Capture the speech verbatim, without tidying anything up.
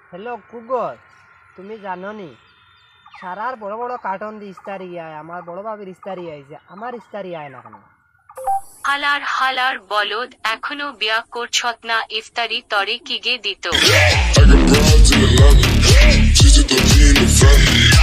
Hello কুগর, তুমি জানো নি সারার বড় বড় কার্টন দিয়ে ইস্তারি আয়, আমার বড় বাবির ইস্তারি আইছে, আমার ইস্তারি আয় না কেন? হালার হালার বলদ, এখনো বিয়া করছত না? ইফতারি তরে কি গে দিত? I got broads in Atlanta. She's at the G in the family.